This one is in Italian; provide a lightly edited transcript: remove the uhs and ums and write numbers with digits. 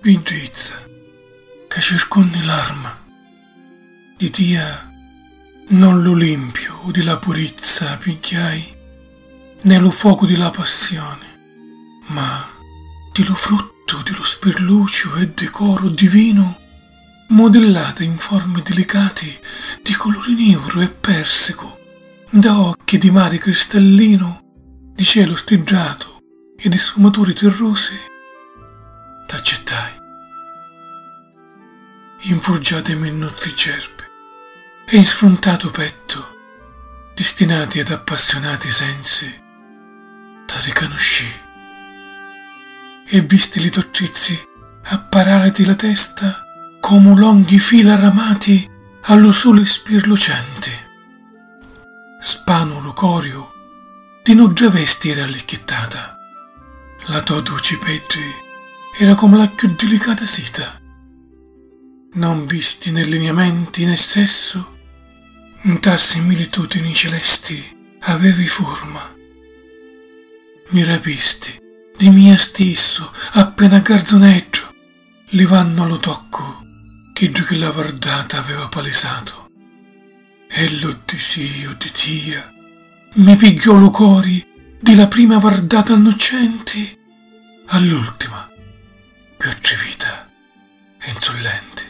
bellezza che circondi l'arma di Dio, non l'Olimpio di la purezza pigliai, né lo fuoco di la passione, ma di lo frutto dello spirlucio e decoro divino, modellata in forme delicate di colore nero e persico, da occhi di mare cristallino, di cielo strigiato e di sfumature terrose, t'accettai. Infurgiate minnuzzi cerpe e in sfrontato petto, destinati ad appassionati sensi, ti riconosci e visti li torcizi appararti la testa come lunghi fila ramati allo sole spirlucente. Spano locorio di nuggia vesti era allicchettata, la tua dolce petri era come la più delicata seta. Non visti né lineamenti né sesso, in ta similitudini celesti avevi forma. Mi rapisti di mia stesso appena garzoneggio, livando allo tocco che giù che la vardata aveva palesato. E lo desio di tia mi pigliò lo cori di la prima vardata innocente all'ultima più atrevita e insolente.